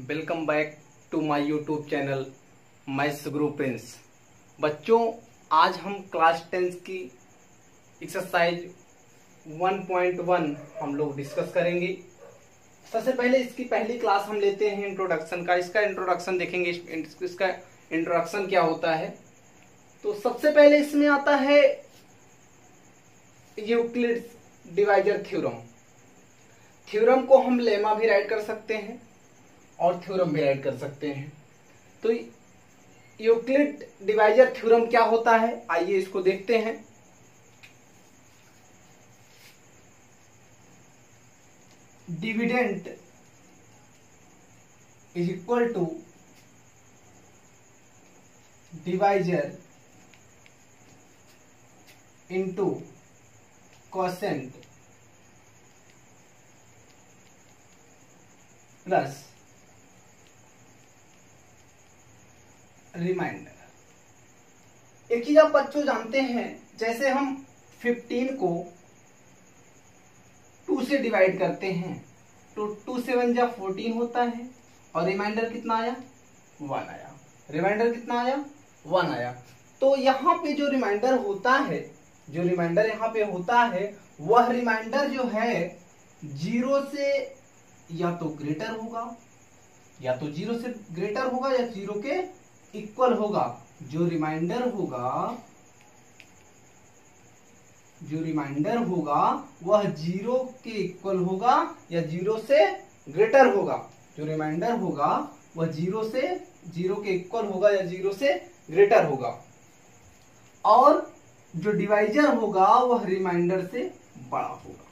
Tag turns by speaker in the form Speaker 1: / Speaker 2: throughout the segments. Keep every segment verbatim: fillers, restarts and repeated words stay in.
Speaker 1: Welcome back to my YouTube channel maths Guru Prince. बच्चों, आज हम क्लास टेंथ की एक्सरसाइज वन पॉइंट वन हम लोग डिस्कस करेंगे। सबसे पहले इसकी पहली क्लास हम लेते हैं इंट्रोडक्शन का। इसका इंट्रोडक्शन देखेंगे, इसका इंट्रोडक्शन क्या होता है। तो सबसे पहले इसमें आता है यूक्लिड्स डिवाइजर थ्योरम। थ्योरम को हम लेमा भी राइट कर सकते हैं और थ्योरम भी राइट कर सकते हैं। तो यूक्लिड डिवाइजर थ्योरम क्या होता है, आइए इसको देखते हैं। Dividend is equal to divisor into quotient plus remainder. एक चीज आप बच्चों जानते हैं, जैसे हम फिफ्टीन को टू से डिवाइड करते हैं तो टू सेवन जा फोर्टीन होता है और रिमाइंडर कितना आया, वन आया। रिमाइंडर कितना आया, वन आया। तो यहाँ पे जो रिमाइंडर होता है, जो रिमाइंडर यहाँ पे होता है, वह रिमाइंडर जो है जीरो से या तो ग्रेटर होगा, या तो जीरो से ग्रेटर होगा या जीरो के इक्वल होगा। जो रिमाइंडर होगा जो रिमाइंडर होगा वह जीरो के इक्वल होगा या जीरो से ग्रेटर होगा। जो रिमाइंडर होगा वह जीरो से जीरो के इक्वल होगा या जीरो से ग्रेटर होगा। और जो डिवाइजर होगा वह रिमाइंडर से बड़ा होगा।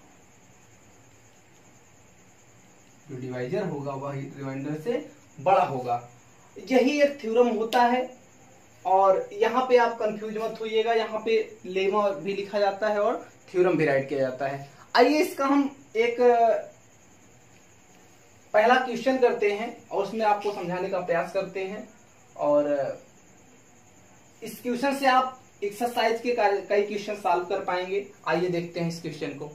Speaker 1: जो डिवाइजर होगा वह रिमाइंडर से बड़ा होगा। यही एक थ्योरम होता है। और यहाँ पे आप कंफ्यूज मत होइएगा, यहाँ पे लेमा भी लिखा जाता है और थ्योरम भी राइट किया जाता है। आइए इसका हम एक पहला क्वेश्चन करते हैं और उसमें आपको समझाने का प्रयास करते हैं। और इस क्वेश्चन से आप एक्सरसाइज के कई क्वेश्चन सॉल्व कर पाएंगे। आइए देखते हैं इस क्वेश्चन को।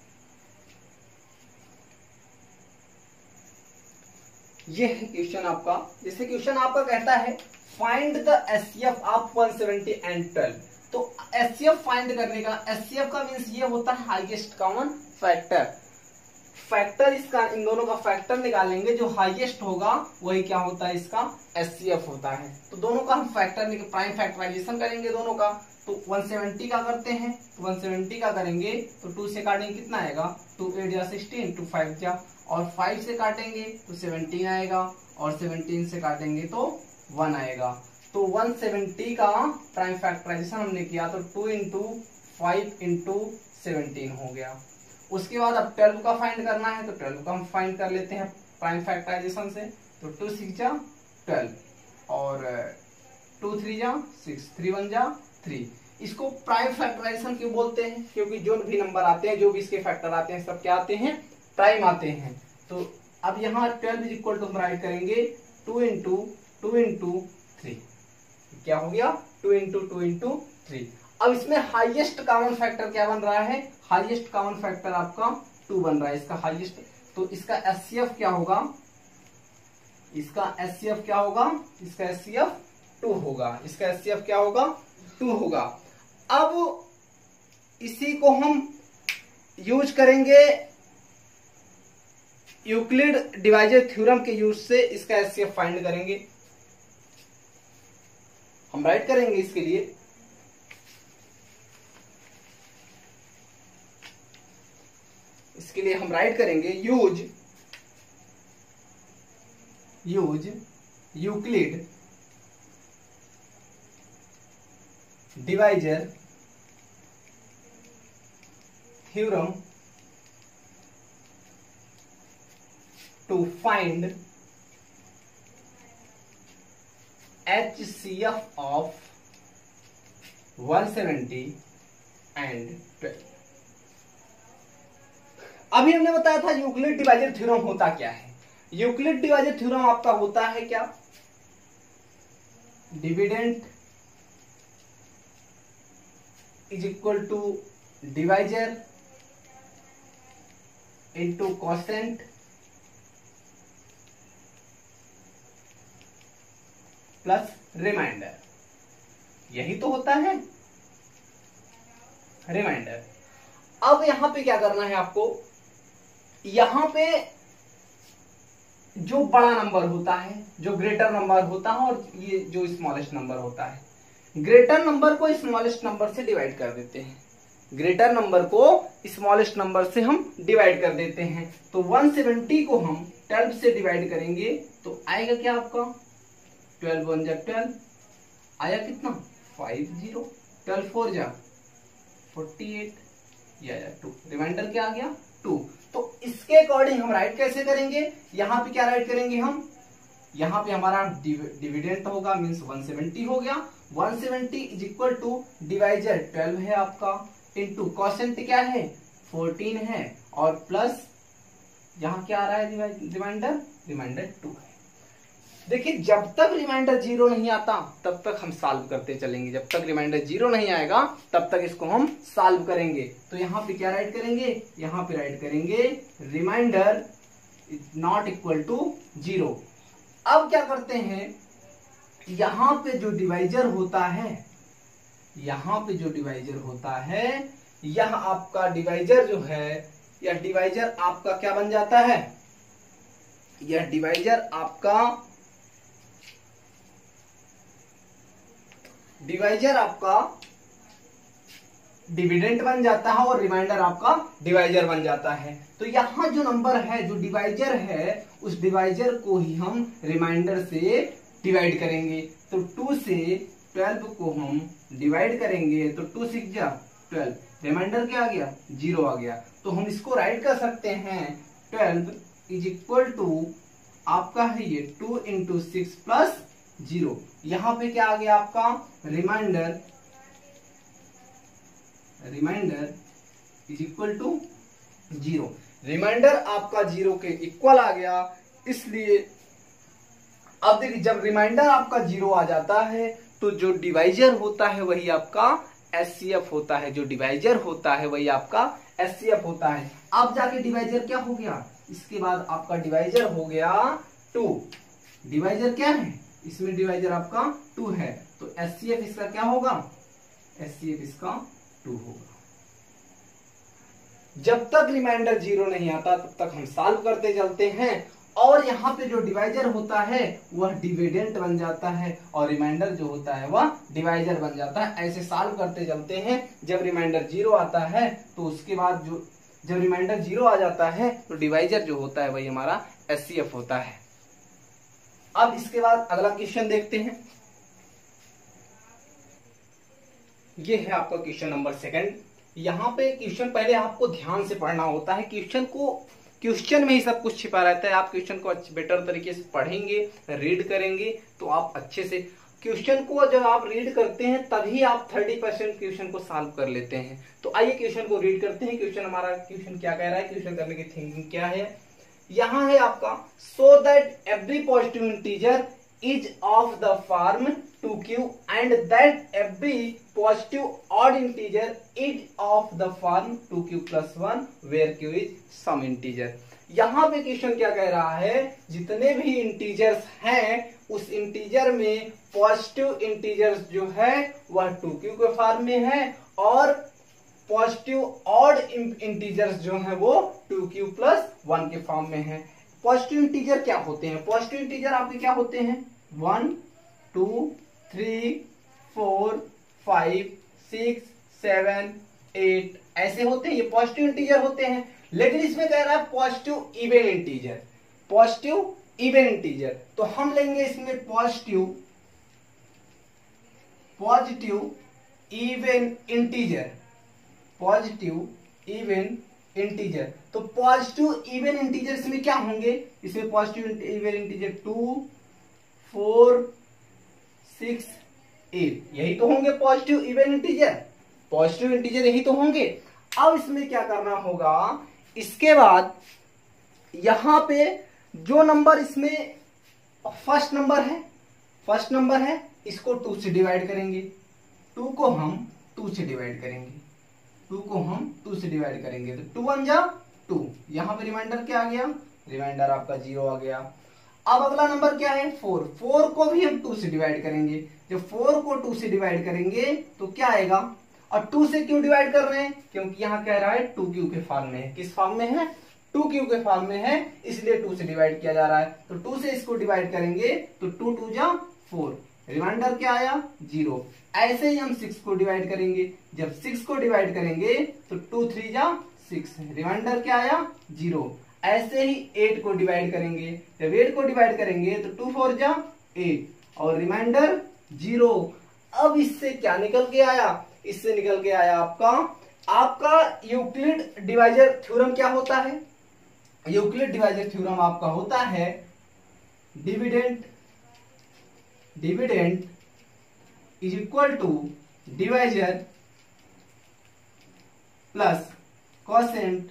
Speaker 1: ये है क्वेश्चन आपका। जैसे क्वेश्चन आपका कहता है find the HCF of one seventy and twelve. तो एचसीएफ फाइंड करने का, एचसीएफ का मींस ये होता है हाईएस्ट कॉमन फैक्टर। फैक्टर इसका, इन दोनों का फैक्टर निकालेंगे, जो हाईएस्ट होगा वही क्या होता है, इसका एचसीएफ होता है। तो दोनों का हम फैक्टर प्राइम फैक्टराइजेशन करेंगे दोनों का। तो वन सेवेंटी का करते हैं, तो वन सेवेंटी का करेंगे तो टू से काटेंगे कितना आएगा, टू एट जा सिक्सटीन, टू फाइव जा, और फाइव से काटेंगे तो सेवनटीन आएगा, और सेवनटीन से काटेंगे तो वन आएगा। तो वन सेवेंटी का प्राइम फैक्टराइजेशन हमने किया तो two into five into seventeen हो गया। उसके बाद अब ट्वेल्व का फाइंड करना है, तो ट्वेल्व का हम फाइंड कर लेते हैं प्राइम फैक्टराइजेशन से। तो टू सिक्स जा ट्वेल्व, और टू थ्री जा सिक्स, थ्री वन जा थ्री। इसको प्राइम फैक्टराइजेशन क्यों बोलते हैं, क्योंकि जो भी नंबर आते हैं, जो भी इसके फैक्टर आते हैं, सब क्या आते हैं, प्राइम आते हैं। तो अब यहाँ ट्वेल्व इज इक्वल टू हम राइट करेंगे two into two into three. क्या हो गया, two into two into three. अब इसमें हाईएस्ट कॉमन फैक्टर क्या बन रहा है, हाईएस्ट कॉमन फैक्टर आपका टू बन रहा है, इसका हाईएस्ट। तो इसका एचसीएफ क्या होगा, इसका एचसीएफ क्या होगा, इसका एचसीएफ टू होगा। इसका एचसीएफ क्या होगा, टू होगा। अब इसी को हम यूज करेंगे यूक्लिड डिवाइजर थ्योरम के यूज से, इसका एचसीएफ फाइंड करेंगे। हम राइट करेंगे इसके लिए इसके लिए हम राइट करेंगे use use Euclid divisor theorem to find H C F of one seventy and twelve. अभी हमने बताया था यूक्लिड डिवाइजर थ्योरम होता क्या है। यूक्लिड डिवाइजर थ्योरम आपका होता है क्या, dividend is equal to divisor into quotient plus remainder, यही तो होता है रिमाइंडर। अब यहां पे क्या करना है आपको, यहां पे जो बड़ा नंबर होता है, जो ग्रेटर नंबर होता है, और ये जो स्मॉलेस्ट नंबर होता है, ग्रेटर नंबर को स्मॉलेस्ट नंबर से डिवाइड कर देते हैं। ग्रेटर नंबर को स्मॉलेस्ट नंबर से हम डिवाइड कर देते हैं। तो वन सेवेंटी को हम ट्वेल्व से डिवाइड करेंगे तो आएगा क्या आपका, ट्वेल्व वन जा ट्वेल्व, आया कितना फाइव जीरो, ट्वेल्व फोर जा फोर्टी एट, ये आया टू, रिमाइंडर क्या आ गया टू। तो इसके अकॉर्डिंग हम राइट कैसे करेंगे, यहां पे क्या राइट करेंगे हम, यहां पे हमारा डिविडेंट होगा, मींस वन सेवेंटी हो गया। One seventy is equal to divisor twelve है आपका, इनटू क्वोशिएंट क्या है फोर्टीन है, और प्लस यहां क्या आ रहा है रिमाइंडर, रिमाइंडर टू है। देखिए जब तक रिमाइंडर जीरो नहीं आता तब तक हम सॉल्व करते चलेंगे, जब तक रिमाइंडर जीरो नहीं आएगा तब तक इसको हम सॉल्व करेंगे। तो यहां पे क्या राइट करेंगे, यहां पे राइट करेंगे remainder is not equal to zero. अब क्या करते हैं, यहां पे जो डिवाइजर होता है, यहां पे जो डिवाइजर होता है, यह आपका डिवाइजर जो है, यह डिवाइजर आपका क्या बन जाता है, यह डिवाइजर आपका डिवाइजर आपका डिविडेंट बन जाता है और रिमाइंडर आपका डिवाइजर बन जाता है। तो यहां जो नंबर है, जो डिवाइजर है, उस डिवाइजर को ही हम रिमाइंडर से डिवाइड करेंगे। तो टू से ट्वेल्व को हम डिवाइड करेंगे तो टू सिक्स जा ट्वेल्व, रिमाइंडर क्या आ गया जीरो आ गया। तो हम इसको राइट कर सकते हैं ट्वेल्व इज इक्वल टू आपका है ये two into six plus zero. यहां पे क्या आ गया आपका remainder, remainder is equal to zero. Remainder आपका जीरो के इक्वल आ गया, इसलिए अब देखिए जब रिमाइंडर आपका जीरो आ जाता है तो जो डिवाइजर होता है वही आपका एचसीएफ होता है, जो डिवाइजर होता है वही आपका एचसीएफ होता है। अब जाके डिवाइजर क्या हो गया, इसके बाद आपका डिवाइजर हो गया टू। डिवाइजर क्या है, इसमें डिवाइजर आपका टू है, तो एचसीएफ इसका क्या होगा, एचसीएफ इसका टू होगा। जब तक रिमाइंडर जीरो नहीं आता तब तक हम सॉल्व करते चलते हैं, और यहाँ पे जो डिवाइजर होता है वह डिविडेंट बन जाता है और रिमाइंडर जो होता है वह डिवाइजर बन जाता है। ऐसे सॉल्व करते चलते हैं। जब रिमाइंडर जीरो आता है तो उसके बाद जो जब रिमाइंडर जीरो आ जाता है तो डिवाइजर जो होता है वही हमारा एचसीएफ होता है। अब इसके बाद अगला क्वेश्चन देखते हैं। ये है आपका क्वेश्चन नंबर सेकंड। यहाँ पे क्वेश्चन पहले आपको ध्यान से पढ़ना होता है, क्वेश्चन को क्वेश्चन में ही सब कुछ छिपा रहता है। आप क्वेश्चन को बेटर तरीके से पढ़ेंगे, रीड करेंगे तो आप अच्छे से क्वेश्चन को जब आप रीड करते हैं तभी आप तीस परसेंट क्वेश्चन को सॉल्व कर लेते हैं। तो आइए क्वेश्चन को रीड करते हैं। क्वेश्चन हमारा क्वेश्चन क्या कह रहा है, क्वेश्चन करने की थिंकिंग क्या है। यहाँ है आपका so that every positive integer is of the form two q and that every positive odd integer is of the form two q plus one where q is some integer. यहाँ पे question क्या कह रहा है, जितने भी integers हैं उस इंटीजर में पॉजिटिव इंटीजर्स जो है वह टू क्यू के फॉर्म में है और पॉजिटिव ऑड इंटीजर्स जो है वो टू क्यू प्लस वन के फॉर्म में है। पॉजिटिव इंटीजर क्या होते हैं, पॉजिटिव इंटीजर आपके क्या होते हैं, one two three four five six seven eight ऐसे होते हैं, ये पॉजिटिव इंटीजर होते हैं। लेकिन इसमें कह रहा है positive even integer, positive even integer, तो हम लेंगे इसमें positive positive even integer, positive even integer. तो पॉजिटिव इवन इंटीजर इसमें क्या होंगे, इसमें positive even integer two four six eight, यही तो होंगे positive even integer, positive integer यही तो होंगे। अब इसमें क्या करना होगा, इसके बाद यहां पे जो नंबर इसमें फर्स्ट नंबर है, फर्स्ट नंबर है इसको टू से डिवाइड करेंगे, टू को हम टू से डिवाइड करेंगे, टू को हम टू से डिवाइड करेंगे तो टू वन जा टू, यहां पे रिमाइंडर क्या आ गया, रिमाइंडर आपका जीरो आ गया। अब अगला नंबर क्या है फोर, फोर को भी हम टू से डिवाइड करेंगे। जब फोर को टू से डिवाइड करेंगे तो क्या आएगा, और टू से क्यों डिवाइड कर रहे हैं, क्योंकि यहाँ कह रहा है टू क्यू के फॉर्म में है। किस फॉर्म में है, टू क्यू के फॉर्म में है, इसलिए टू से डिवाइड किया जा रहा है। तो टू से इसको डिवाइड करेंगे तो टू टू जा फोर, रिमाइंडर क्या आया जीरो। ऐसे ही हम सिक्स को डिवाइड करेंगे, जब सिक्स को डिवाइड करेंगे तो टू थ्री जा सिक्स, रिमाइंडर क्या आया जीरो। ऐसे ही एट को डिवाइड करेंगे, जब एट को डिवाइड करेंगे तो टू फोर जा एट और रिमाइंडर जीरो। अब इससे क्या निकल के आया, इससे निकल के आया आपका आपका यूक्लिड डिवाइजर थ्योरम क्या होता है, यूक्लिड डिवाइजर थ्योरम आपका होता है dividend dividend is equal to divisor plus quotient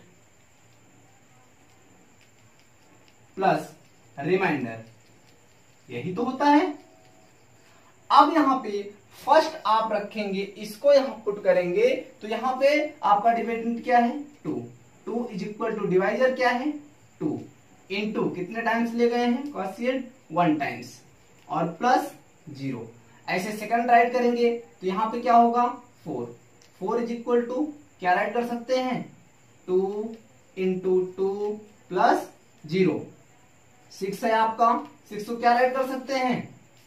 Speaker 1: plus remainder, यही तो होता है। अब यहां पे फर्स्ट आप रखेंगे, इसको यहां पुट करेंगे तो यहां पे आपका डिविडेंड क्या है two, two is equal to divisor क्या है टू, इनटू कितने टाइम्स ले गए हैं क्वोशिएंट वन टाइम्स और प्लस जीरो। ऐसे सेकंड राइट करेंगे तो यहां पे क्या होगा four, four is equal to क्या राइट कर सकते हैं two into two plus zero. Six है आपका, सिक्स को क्या राइट कर सकते हैं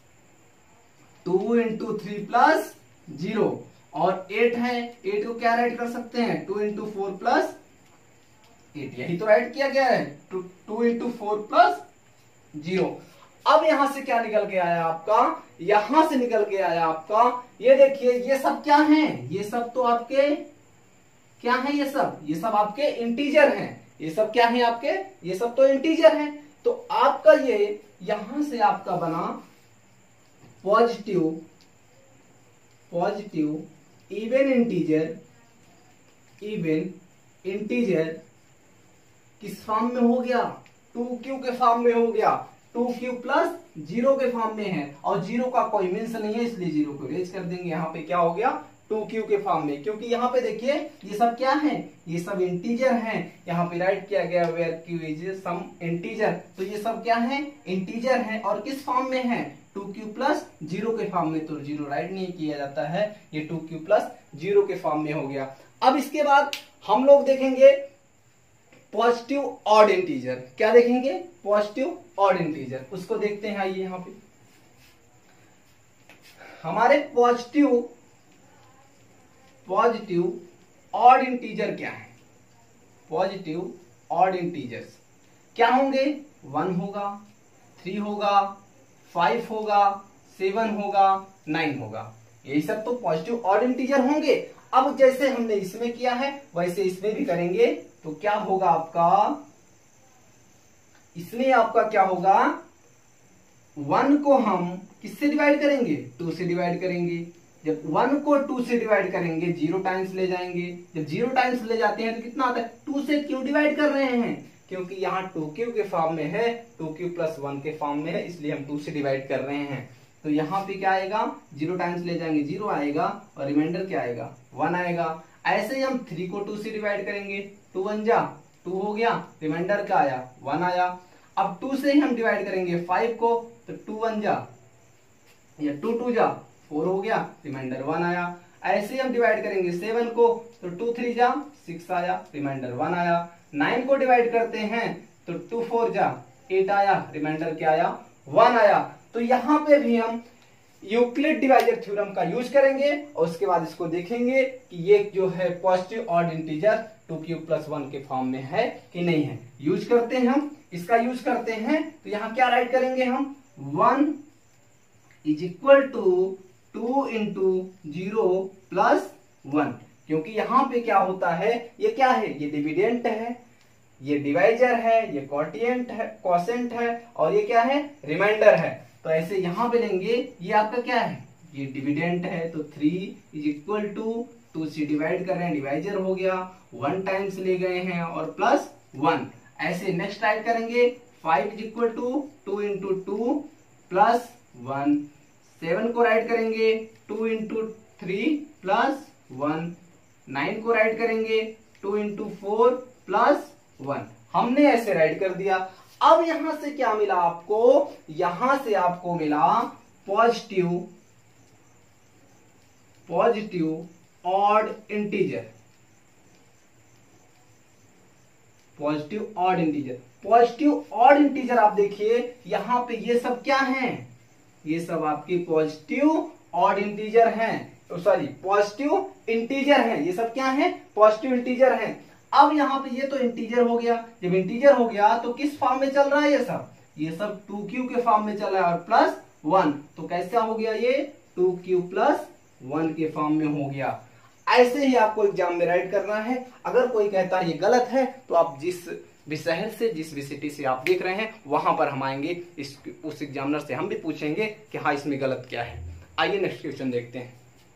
Speaker 1: two into three plus zero. और एट है, एट को क्या राइट कर सकते हैं two into four plus eight, यही तो राइट किया गया है two into four plus zero. अब यहां से क्या निकल के आया आपका, यहां से निकल के आया आपका, ये देखिए ये सब क्या हैं, ये सब तो आपके क्या है, ये सब ये सब आपके इंटीजर हैं, ये सब क्या है आपके, ये सब तो इंटीजर हैं। तो आपका ये यहां से आपका बना positive positive even integer, even integer किस फॉर्म में हो गया टू क्यू के फॉर्म में हो गया, टू क्यू प्लस जीरो के फॉर्म में है, और जीरो का कोई मीन्स नहीं है इसलिए जीरो को रेज कर देंगे। यहाँ पे क्या हो गया टू क्यू के फॉर्म में, क्योंकि यहाँ पे देखिए ये सब क्या है, ये सब इंटीजर हैं। यहाँ पे राइट किया गया where q is some integer, तो ये सब क्या है इंटीजर है और किस फॉर्म में है टू क्यू प्लस जीरो के फॉर्म में। तो जीरो राइट नहीं किया जाता है, ये टू क्यू प्लस जीरो के फॉर्म में हो गया। अब इसके बाद हम लोग देखेंगे पॉजिटिव ऑड इंटीजर, क्या देखेंगे पॉजिटिव ऑड इंटीजर, उसको देखते हैं। आइए यहाँ पे हमारे पॉजिटिव पॉजिटिव ऑड इंटीजर क्या है, पॉजिटिव ऑड इंटीजर्स क्या होंगे, वन होगा, थ्री होगा, फाइव होगा, सेवन होगा, नाइन होगा, यही सब तो पॉजिटिव ऑड इंटीजर होंगे। अब जैसे हमने इसमें किया है वैसे इसमें भी करेंगे तो क्या होगा आपका, इसमें आपका क्या होगा, वन को हम किससे डिवाइड करेंगे टू से डिवाइड करेंगे। जब वन को टू से डिवाइड करेंगे जीरो टाइम्स ले जाएंगे, जब जीरो टाइम्स ले जाते हैं तो कितना आता है, टू से क्यों डिवाइड कर रहे हैं, क्योंकि यहाँ टू क्यू के फॉर्म में है, टू क्यू प्लस वन के फॉर्म में है, इसलिए हम टू से डिवाइड कर रहे हैं। तो यहाँ पे क्या आएगा, जीरो टाइम्स ले जाएंगे जीरो आएगा और रिमाइंडर क्या आएगा वन आएगा। ऐसे ही हम थ्री को टू से डिवाइड करेंगे, टू वन जा टू हो गया, रिमाइंडर क्या आया वन आया। अब टू से ही हम डिवाइड करेंगे फाइव को, तो टू वन जा या टू टू जा फोर हो गया, रिमाइंडर वन आया। ऐसे ही हम डिवाइड करेंगे सेवन को, तो टू थ्री जा सिक्स आया, रिमाइंडर वन आया। नाइन को डिवाइड करते हैं तो टू फोर जा एट आया, रिमाइंडर क्या आया वन आया। तो यहाँ पे भी हम यूक्लिड डिवाइजर थ्योरम का यूज करेंगे और उसके बाद इसको देखेंगे कि ये जो है positive odd integer two q plus one के फॉर्म में है कि नहीं है। यूज करते हैं हम, इसका यूज करते हैं तो यहाँ क्या राइट करेंगे हम, one is equal to two into zero plus one, क्योंकि यहाँ पे क्या होता है, ये क्या है, ये डिविडेंट है, ये डिवाइजर है, ये क्वोटिएंट है, क्वोशेंट है और ये क्या है रिमाइंडर है। तो ऐसे यहां पे लेंगे, ये आपका क्या है, ये डिविडेंट है, तो three is equal to two से डिवाइड कर रहे हैं, डिवाइजर हो गया, वन टाइम्स ले गए हैं और प्लस वन। ऐसे नेक्स्ट राइट करेंगे, five is equal to two into two plus one. Seven को राइट करेंगे two into three plus one. Nine को राइट करेंगे two into four plus one. हमने ऐसे राइट कर दिया। अब यहां से क्या मिला आपको, यहां से आपको मिला positive positive odd integer, positive odd integer. Positive odd integer आप देखिए यहां पे ये सब क्या हैं, ये सब आपके पॉजिटिव ऑड इंटीजर हैं, सॉरी पॉजिटिव इंटीजर हैं, ये सब क्या हैं, पॉजिटिव इंटीजर हैं। अब यहाँ पे ये तो इंटीजर हो गया, जब इंटीजर हो गया तो किस फॉर्म में चल रहा है ये सब, ये सब टू क्यू के फॉर्म में चल रहा है और प्लस वन, तो कैसा हो गया ये टू क्यू प्लस वन के फॉर्म में हो गया। ऐसे ही आपको एग्जाम में राइट करना है। अगर कोई कहता है ये गलत है तो आप जिस भी शहर से, जिस भी सिटी से आप देख रहे हैं वहां पर हम आएंगे, इस उस एग्जामिनर से हम भी पूछेंगे कि हाँ इसमें गलत क्या है। आइए नेक्स्ट क्वेश्चन देखते हैं।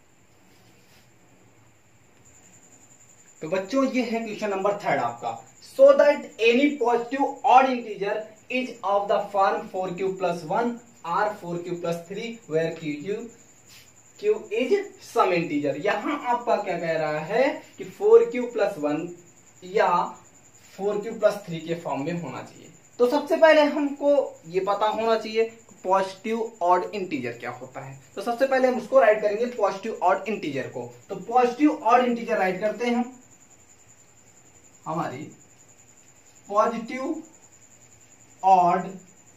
Speaker 1: तो बच्चों ये है क्वेश्चन नंबर थर्ड आपका। So that any positive odd integer is of the form four q plus one or four q plus three where q q is some integer. यहां आपका क्या कह रहा है कि फोर क्यू प्लस वन या four q plus three के form में होना चाहिए। तो सबसे पहले हमको ये पता होना चाहिए पॉजिटिव ऑड इंटीजर क्या होता है। तो सबसे पहले हम उसको राइट करेंगे पॉजिटिव ऑड इंटीजर को। तो पॉजिटिव ऑड इंटीजर राइट करते हैं हम, हमारी पॉजिटिव ऑड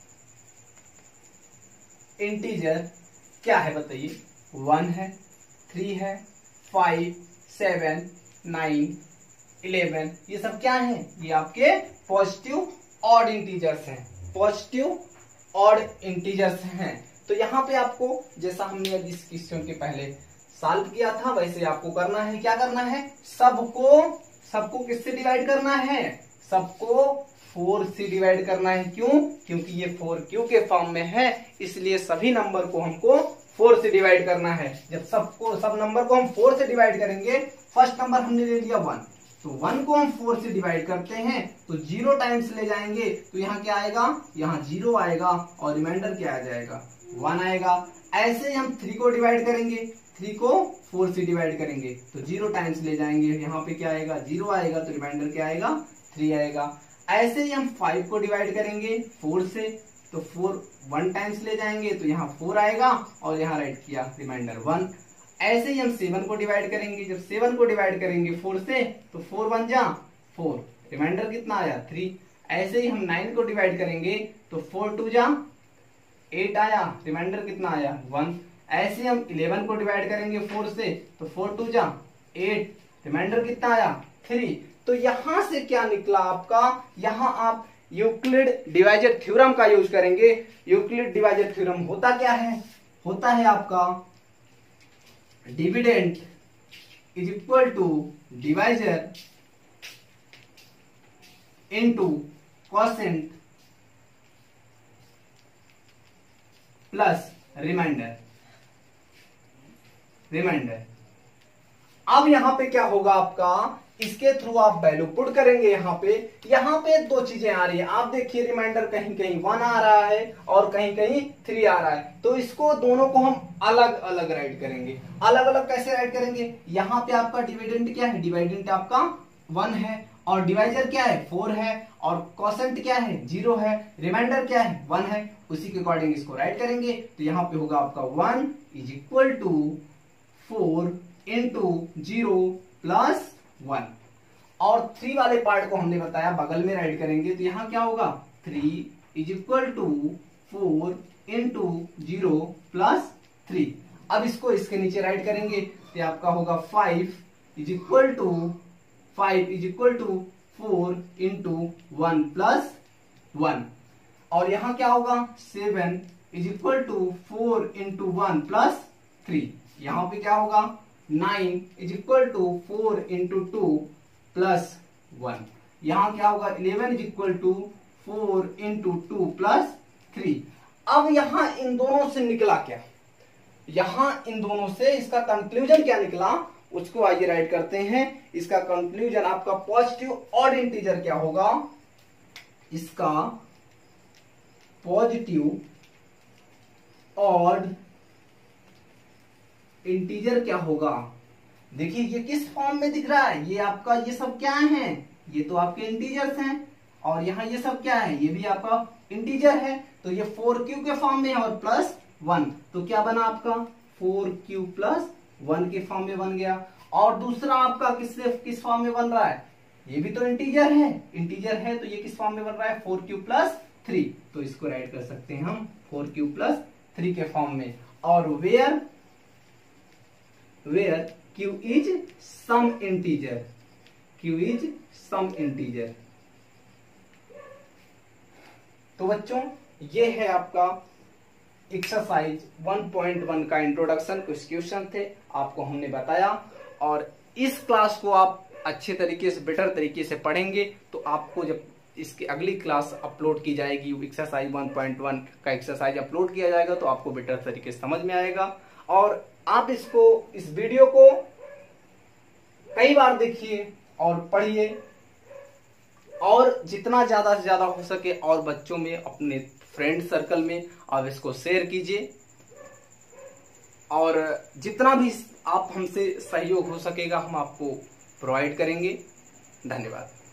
Speaker 1: इंटीजर क्या है बताइए, वन है, थ्री है, फाइव, सेवन, नाइन, इलेवन, ये सब क्या है, ये आपके पॉजिटिव ऑड इंटीजर्स हैं, पॉजिटिव ऑड इंटीजर्स हैं। तो यहाँ पे आपको जैसा हमने अब इस क्वेश्चन के पहले सॉल्व किया था वैसे आपको करना है, क्या करना है, सबको सबको किससे डिवाइड करना है, सबको फोर से डिवाइड करना है। क्यों, क्योंकि ये फोर क्यू के फॉर्म में है, इसलिए सभी नंबर को हमको फोर से डिवाइड करना है। जब सबको सब नंबर को हम फोर से डिवाइड करेंगे, फर्स्ट नंबर हमने ले लिया वन, तो वन को हम फोर से डिवाइड करते हैं तो जीरो टाइम्स ले जाएंगे, तो यहाँ क्या आएगा, यहाँ जीरो आएगा और रिमाइंडर क्या आ जाएगा, वन आएगा। ऐसे ही हम थ्री को डिवाइड करेंगे, थ्री को फोर से डिवाइड करेंगे तो जीरो टाइम्स ले जाएंगे, यहाँ पे क्या आएगा, जीरो आएगा, तो रिमाइंडर क्या आएगा, थ्री आएगा। ऐसे ही हम फाइव को डिवाइड करेंगे फोर से, तो फोर वन टाइम्स ले जाएंगे तो यहाँ फोर आएगा और यहाँ राइट किया रिमाइंडर वन। ऐसे ही हम सेवन को डिवाइड करेंगे, जब सेवन को डिवाइड करेंगे फोर से तो फोर वन जा फोर, रिमाइंडर कितना आया, थ्री। ऐसे ही हम नाइन को डिवाइड करेंगे तो फोर टू जा एट आया, रिमाइंडर कितना आया, वन। ऐसे ही हम इलेवन को डिवाइड करेंगे फोर से तो फोर टू जा एट, रिमाइंडर कितना आया, थ्री। तो यहां से क्या निकला आपका, यहां आप यूक्लिड डिवाइजर थ्योरम का यूज करेंगे। यूक्लिड डिवाइजर थ्योरम होता क्या है, होता है आपका dividend is equal to divisor into quotient plus remainder remainder अब यहां पे क्या होगा आपका, इसके थ्रू आप वैल्यू पुट करेंगे। यहाँ पे यहाँ पे दो चीजें आ रही है, आप देखिए रिमाइंडर कहीं कहीं वन आ रहा है और कहीं कहीं थ्री आ रहा है, तो इसको दोनों को हम अलग अलग राइट करेंगे। अलग अलग कैसे राइट करेंगे, यहाँ पे आपका डिविडेंड क्या है, डिविडेंड आपका वन है और डिवाइजर क्या है, फोर है और क्वोशिएंट क्या है, जीरो है, रिमाइंडर क्या है, वन है। उसी के अकॉर्डिंग इसको राइट करेंगे। तो यहाँ पे होगा आपका one is equal to four into zero plus one. और थ्री वाले पार्ट को हमने बताया बगल में राइट करेंगे, तो यहाँ क्या होगा, three is equal to four into zero plus three. अब इसको इसके नीचे राइट करेंगे तो आपका होगा five is equal to five is equal to four into one plus one. और यहाँ क्या होगा, seven is equal to four into one plus three. यहाँ पे क्या होगा, nine is equal to four into two plus one. यहां क्या होगा, eleven is equal to four into two plus three. अब यहां इन दोनों से निकला क्या, यहां इन दोनों से इसका कंक्लूजन क्या निकला, उसको आइए राइट करते हैं। इसका कंक्लूजन आपका पॉजिटिव ऑड इंटीजर क्या होगा, इसका पॉजिटिव ऑड इंटीजर क्या होगा। देखिए ये किस फॉर्म में दिख रहा है, ये आपका ये सब क्या है, ये तो आपके इंटीजर्स हैं और यहाँ ये सब क्या है, ये भी आपका इंटीजर है, तो ये फोर क्यू के फॉर्म में है और प्लस वन, तो क्या बना आपका फोर क्यू प्लस वन के फॉर्म में बन गया। और दूसरा आपका किससे किस फॉर्म में बन रहा है, ये भी तो इंटीजर है, इंटीजर है तो ये किस फॉर्म में बन रहा है, फोर क्यू प्लस थ्री, तो इसको राइट कर सकते हैं हम फोर क्यू प्लस थ्री के फॉर्म में। और where where q is some integer, q is some integer. तो बच्चों ये है आपका एक्सरसाइज वन पॉइंट वन का इंट्रोडक्शन, कुछ क्वेश्चन थे आपको हमने बताया। और इस क्लास को आप अच्छे तरीके से बेटर तरीके से पढ़ेंगे तो आपको जब इसकी अगली क्लास अपलोड की जाएगी, एक्सरसाइज वन पॉइंट वन का एक्सरसाइज अपलोड किया जाएगा तो आपको बेटर तरीके से समझ में आएगा। और आप इसको इस वीडियो को कई बार देखिए और पढ़िए, और जितना ज्यादा से ज्यादा हो सके और बच्चों में, अपने फ्रेंड सर्कल में आप इसको शेयर कीजिए, और जितना भी आप हमसे सहयोग हो सकेगा हम आपको प्रोवाइड करेंगे। धन्यवाद।